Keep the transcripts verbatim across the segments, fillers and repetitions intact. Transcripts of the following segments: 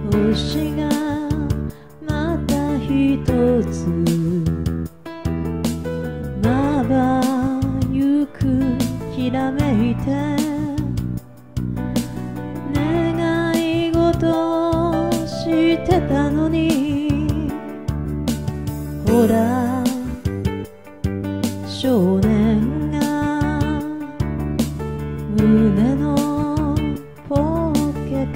星がまたひとつまばゆくきらめいて願い事してたのにほら少年が胸のポッケ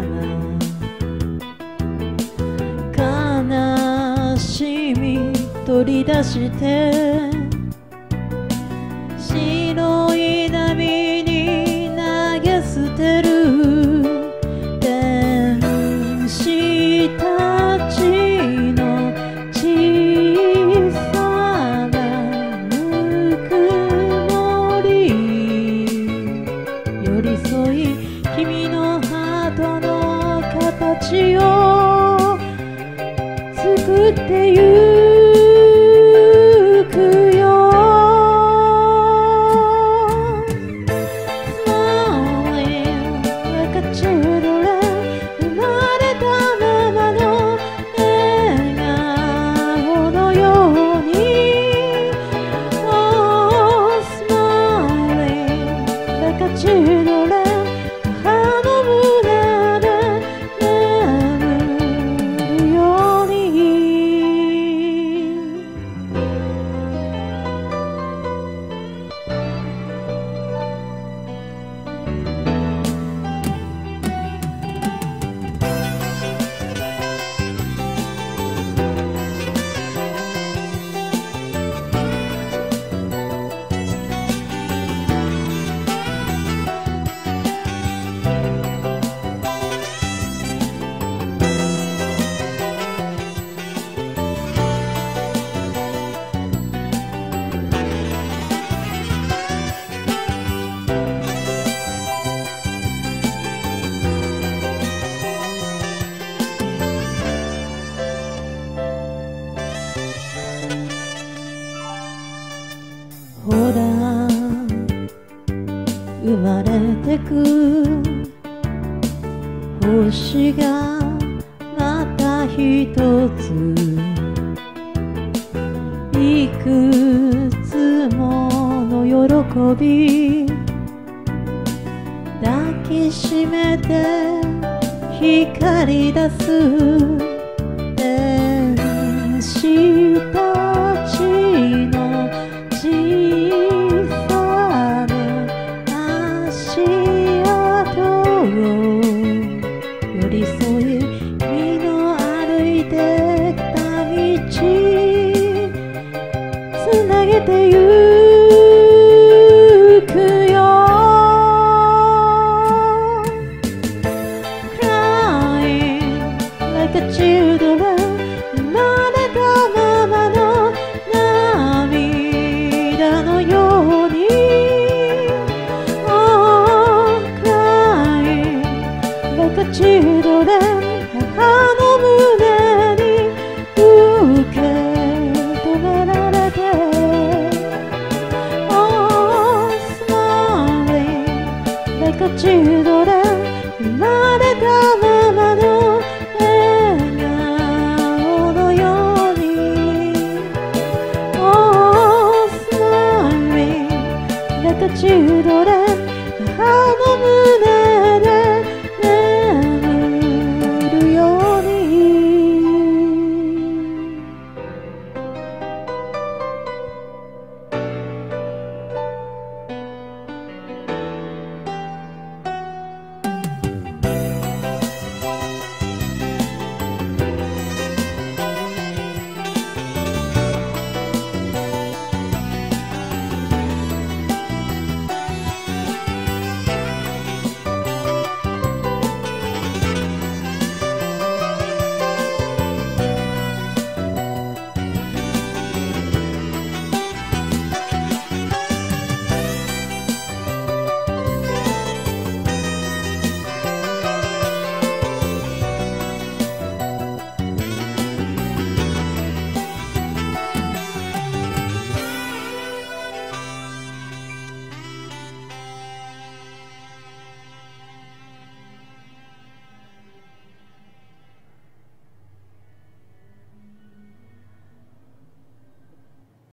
から悲しみ取り出して白い波に投げ捨てる天使たちの小さなぬくもり寄り添い君のハートの形を作ってゆくよほら生まれてく星がまたひとついくつもの喜び抱きしめて光り出す天使たちの小さな足跡を寄り添い君の歩いてきた道つなげてゆくよ Crying like a children